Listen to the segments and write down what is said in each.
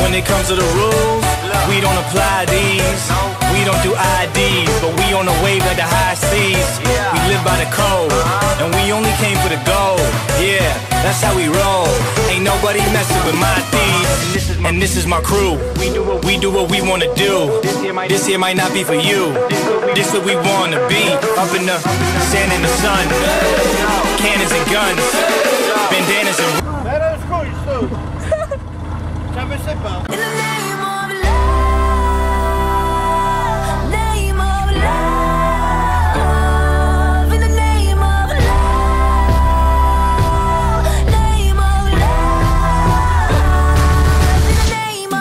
when it comes to the rules, we don't apply these. We don't do IDs, but we on the wave like the high seas. We live by the code, and we only came for the gold. Yeah, that's how we roll. Ain't nobody messing with my thieves. And this is my crew. We do what we wanna do. This here might not be for you. This what we wanna be. Up in the sand in the sun. Cannons and guns. Bandanas and... In the name of love, name of love, in the name of love, name of love, in the name of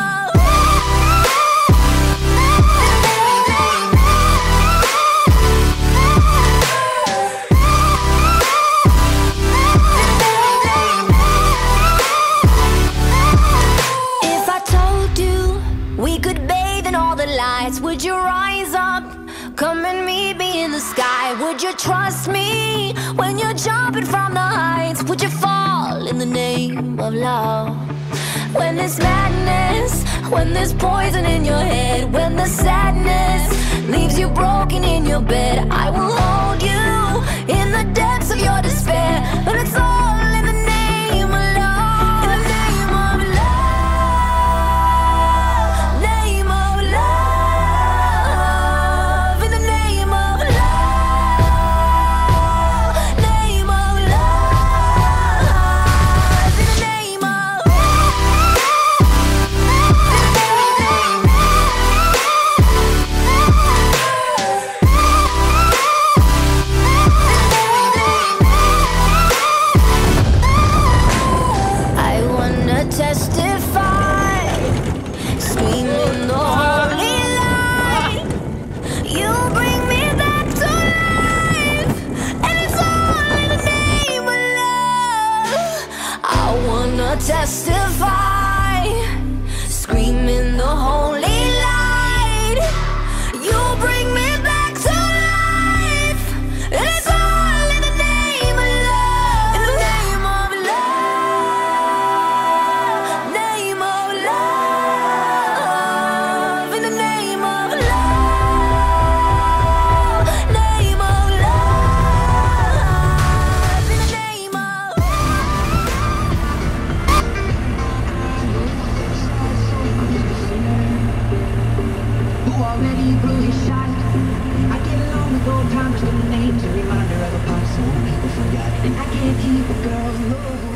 we could bathe in all the lights. Would you rise up? Come and meet me in the sky. Would you trust me when you're jumping from the heights? Would you fall in the name of love? When there's madness, when there's poison in your head, when the sadness leaves you broken in your bed, I will hold you in the depths of your despair. But it's all in the name of love. In the name of love, name of love, in the name of love, name of love, in the name of I wanna testify, screaming the holy light. You bring me back to life, and it's all in the name of love. I wanna testify, screaming the holy light. You bring me back to life, and it's all in the name of love. In the name of love, name of love, in the name of love, name of love, in the name of Who already blew his shot. I get along with old timers, little names, a reminder of a past song people forgot. And I can't keep a girl's love.